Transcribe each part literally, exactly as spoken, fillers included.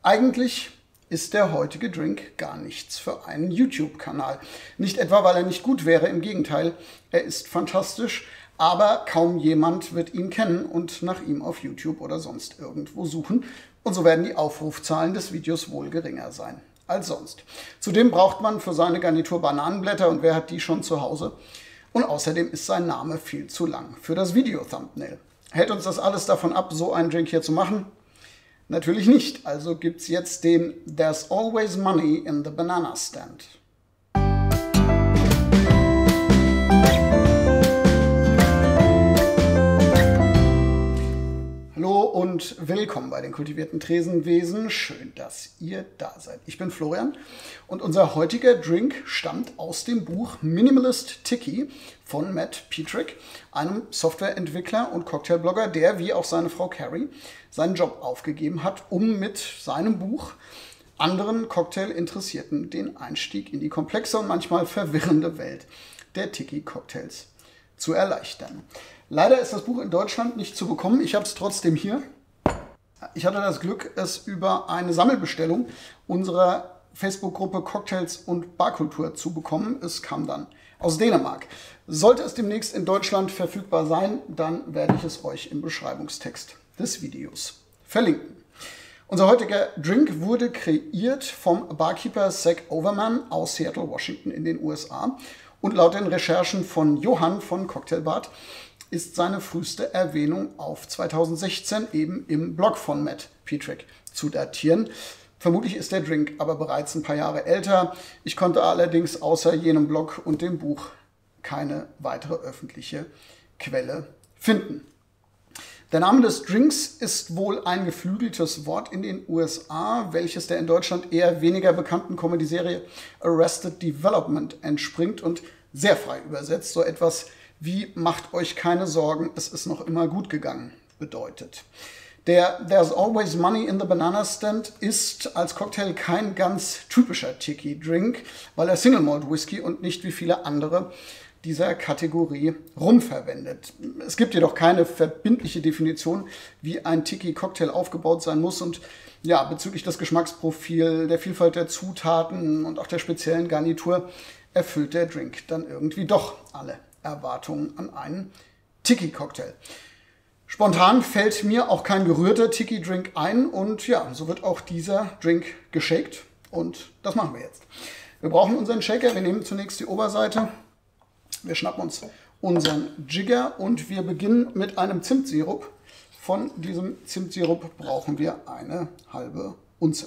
Eigentlich ist der heutige Drink gar nichts für einen YouTube-Kanal. Nicht etwa, weil er nicht gut wäre, im Gegenteil, er ist fantastisch, aber kaum jemand wird ihn kennen und nach ihm auf YouTube oder sonst irgendwo suchen. Und so werden die Aufrufzahlen des Videos wohl geringer sein als sonst. Zudem braucht man für seine Garnitur Bananenblätter und wer hat die schon zu Hause? Und außerdem ist sein Name viel zu lang für das Video-Thumbnail. Hält uns das alles davon ab, so einen Drink hier zu machen? Natürlich nicht. Also gibt es jetzt den There's Always Money in the Banana Stand. Hallo und willkommen bei den kultivierten Tresenwesen. Schön, dass ihr da seid. Ich bin Florian und unser heutiger Drink stammt aus dem Buch Minimalist Tiki von Matt Petrick, einem Softwareentwickler und Cocktailblogger, der wie auch seine Frau Carrie seinen Job aufgegeben hat, um mit seinem Buch anderen Cocktail-Interessierten den Einstieg in die komplexe und manchmal verwirrende Welt der Tiki-Cocktails zu erleichtern. Leider ist das Buch in Deutschland nicht zu bekommen. Ich habe es trotzdem hier. Ich hatte das Glück, es über eine Sammelbestellung unserer Facebook-Gruppe Cocktails und Barkultur zu bekommen. Es kam dann aus Dänemark. Sollte es demnächst in Deutschland verfügbar sein, dann werde ich es euch im Beschreibungstext des Videos verlinken. Unser heutiger Drink wurde kreiert vom Barkeeper Zach Overman aus Seattle, Washington in den U S A. Und laut den Recherchen von Johann von Cocktailbart ist seine früheste Erwähnung auf zweitausendsechzehn eben im Blog von Matt Petrick zu datieren. Vermutlich ist der Drink aber bereits ein paar Jahre älter. Ich konnte allerdings außer jenem Blog und dem Buch keine weitere öffentliche Quelle finden. Der Name des Drinks ist wohl ein geflügeltes Wort in den U S A, welches der in Deutschland eher weniger bekannten Comedy-Serie Arrested Development entspringt und sehr frei übersetzt so etwas wie "Macht euch keine Sorgen, es ist noch immer gut gegangen" bedeutet. Der There's Always Money in the Banana Stand ist als Cocktail kein ganz typischer Tiki-Drink, weil er Single Malt Whisky und nicht wie viele andere dieser Kategorie Rum verwendet. Es gibt jedoch keine verbindliche Definition, wie ein Tiki-Cocktail aufgebaut sein muss und ja, bezüglich des Geschmacksprofils, der Vielfalt der Zutaten und auch der speziellen Garnitur erfüllt der Drink dann irgendwie doch alle Erwartungen an einen Tiki-Cocktail. Spontan fällt mir auch kein gerührter Tiki-Drink ein und ja, so wird auch dieser Drink geshakt und das machen wir jetzt. Wir brauchen unseren Shaker, wir nehmen zunächst die Oberseite, wir schnappen uns unseren Jigger und wir beginnen mit einem Zimtsirup. Von diesem Zimtsirup brauchen wir eine halbe Unze.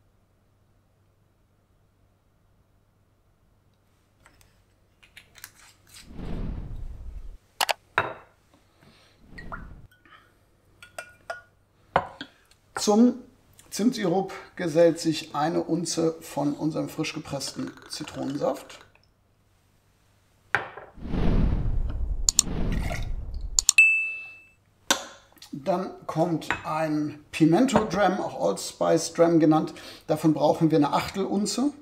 Zum Zimtsirup gesellt sich eine Unze von unserem frisch gepressten Zitronensaft. Dann kommt ein Pimento Dram, auch Allspice Dram genannt. Davon brauchen wir eine Achtel Unze.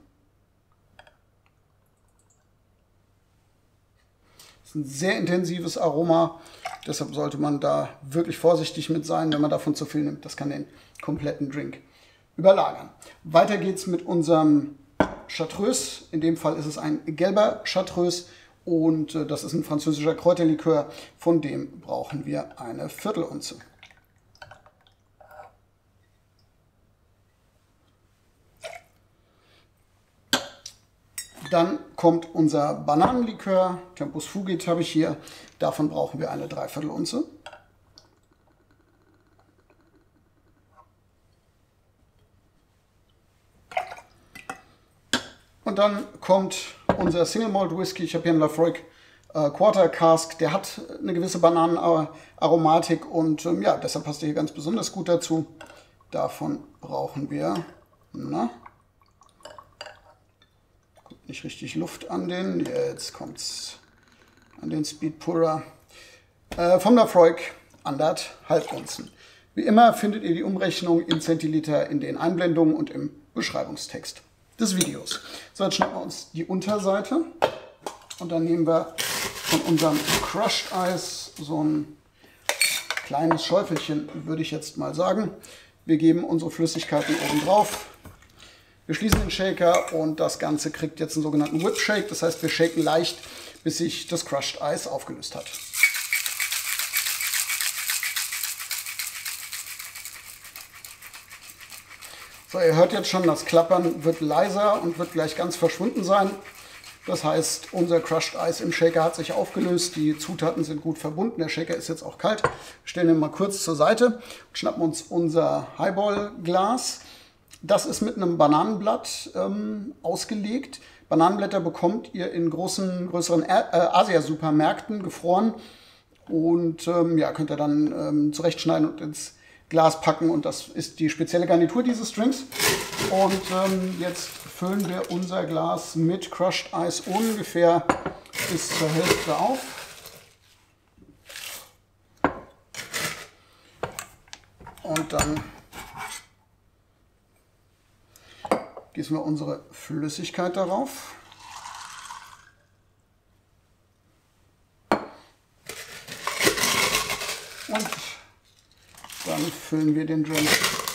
Das ist ein sehr intensives Aroma, deshalb sollte man da wirklich vorsichtig mit sein, wenn man davon zu viel nimmt. Das kann den kompletten Drink überlagern. Weiter geht's mit unserem Chartreuse. In dem Fall ist es ein gelber Chartreuse und äh, das ist ein französischer Kräuterlikör. Von dem brauchen wir eine Viertelunze. Dann kommt unser Bananenlikör, Tempus Fugit habe ich hier. Davon brauchen wir eine Dreiviertelunze. Und dann kommt unser Single Malt Whisky. Ich habe hier einen Lafroig äh, Quarter Cask. Der hat eine gewisse Bananenaromatik und ähm, ja, deshalb passt er hier ganz besonders gut dazu. Davon brauchen wir, na, nicht richtig Luft an den. Jetzt kommt es an den Speed Pourer. Äh, vom Lafroig anderthalb Unzen. Wie immer findet ihr die Umrechnung in Zentiliter in den Einblendungen und im Beschreibungstext des Videos. So, jetzt schnappen wir uns die Unterseite und dann nehmen wir von unserem Crushed Eis so ein kleines Schäufelchen, würde ich jetzt mal sagen. Wir geben unsere Flüssigkeiten oben drauf. Wir schließen den Shaker und das Ganze kriegt jetzt einen sogenannten Whip Shake. Das heißt, wir shaken leicht, bis sich das Crushed Eis aufgelöst hat. So, ihr hört jetzt schon, das Klappern wird leiser und wird gleich ganz verschwunden sein. Das heißt, unser Crushed Eis im Shaker hat sich aufgelöst, die Zutaten sind gut verbunden, der Shaker ist jetzt auch kalt. Wir stellen ihn mal kurz zur Seite und schnappen uns unser Highball-Glas. Das ist mit einem Bananenblatt ähm, ausgelegt. Bananenblätter bekommt ihr in großen, größeren äh, Asia-Supermärkten gefroren und ähm, ja, könnt ihr dann ähm, zurechtschneiden und ins Glas packen, und das ist die spezielle Garnitur dieses Drinks. Und ähm, jetzt füllen wir unser Glas mit Crushed Eis ungefähr bis zur Hälfte auf. Und dann gießen wir unsere Flüssigkeit darauf. Und dann füllen wir den Drink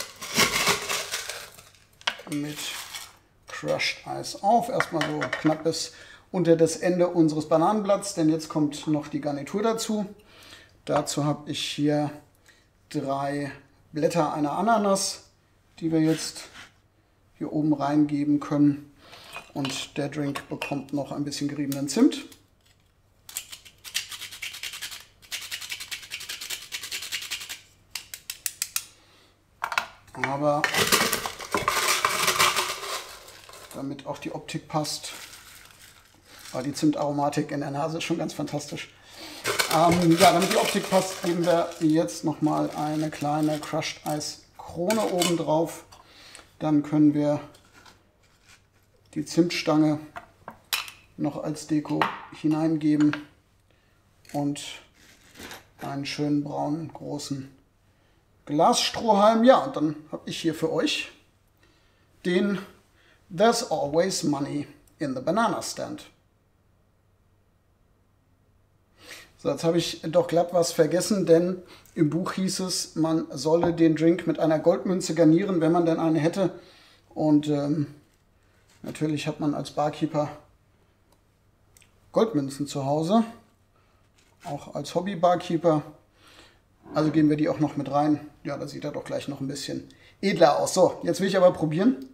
mit Crushed Eis auf. Erstmal so knapp bis unter das Ende unseres Bananenblatts, denn jetzt kommt noch die Garnitur dazu. Dazu habe ich hier drei Blätter einer Ananas, die wir jetzt hier oben reingeben können. Und der Drink bekommt noch ein bisschen geriebenen Zimt. Aber damit auch die Optik passt, weil die Zimtaromatik in der Nase ist schon ganz fantastisch. Ähm, ja, damit die Optik passt, geben wir jetzt nochmal eine kleine Crushed Eis Krone oben drauf. Dann können wir die Zimtstange noch als Deko hineingeben und einen schönen braunen großen Glasstrohhalm. Ja, und dann habe ich hier für euch den There's Always Money in the Banana Stand. So, jetzt habe ich doch glatt was vergessen, denn im Buch hieß es, man solle den Drink mit einer Goldmünze garnieren, wenn man denn eine hätte. Und ähm, natürlich hat man als Barkeeper Goldmünzen zu Hause, auch als Hobby-Barkeeper. Also geben wir die auch noch mit rein. Ja, da sieht er doch gleich noch ein bisschen edler aus. So, jetzt will ich aber probieren.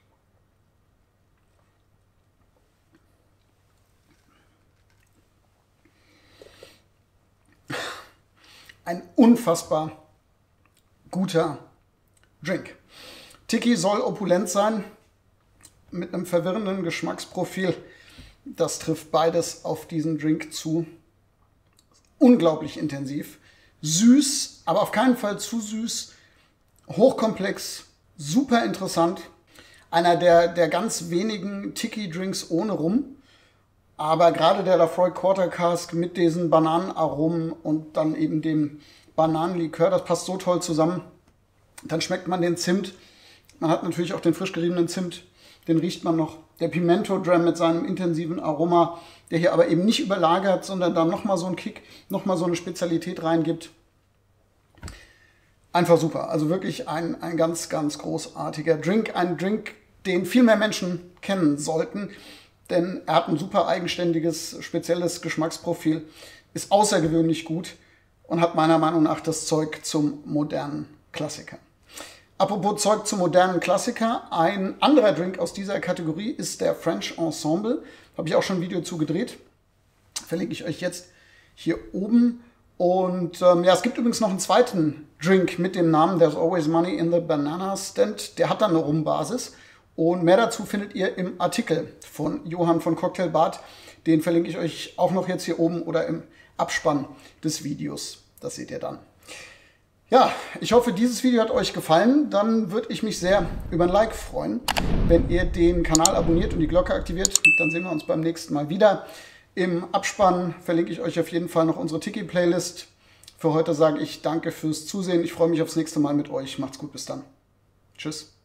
Ein unfassbar guter Drink. Tiki soll opulent sein, mit einem verwirrenden Geschmacksprofil. Das trifft beides auf diesen Drink zu. Unglaublich intensiv. Süß, aber auf keinen Fall zu süß. Hochkomplex, super interessant. Einer der, der ganz wenigen Tiki-Drinks ohne Rum. Aber gerade der Laphroaig Quarter Cask mit diesen Bananenaromen und dann eben dem Bananenlikör, das passt so toll zusammen. Dann schmeckt man den Zimt. Man hat natürlich auch den frisch geriebenen Zimt. Den riecht man noch. Der Pimento Dram mit seinem intensiven Aroma, der hier aber eben nicht überlagert, sondern dann nochmal so einen Kick, nochmal so eine Spezialität reingibt. Einfach super. Also wirklich ein, ein ganz, ganz großartiger Drink. Ein Drink, den viel mehr Menschen kennen sollten. Denn er hat ein super eigenständiges, spezielles Geschmacksprofil, ist außergewöhnlich gut und hat meiner Meinung nach das Zeug zum modernen Klassiker. Apropos Zeug zum modernen Klassiker, ein anderer Drink aus dieser Kategorie ist der French Ensemble. Da habe ich auch schon ein Video zu gedreht. Verlinke ich euch jetzt hier oben. Und ähm, ja, es gibt übrigens noch einen zweiten Drink mit dem Namen There's Always Money in the Banana Stand. Der hat dann eine Rumbasis. Und mehr dazu findet ihr im Artikel von Johann von Cocktail Bart. Den verlinke ich euch auch noch jetzt hier oben oder im Abspann des Videos. Das seht ihr dann. Ja, ich hoffe, dieses Video hat euch gefallen. Dann würde ich mich sehr über ein Like freuen, wenn ihr den Kanal abonniert und die Glocke aktiviert. Dann sehen wir uns beim nächsten Mal wieder. Im Abspann verlinke ich euch auf jeden Fall noch unsere Tiki-Playlist. Für heute sage ich danke fürs Zusehen. Ich freue mich aufs nächste Mal mit euch. Macht's gut, bis dann. Tschüss.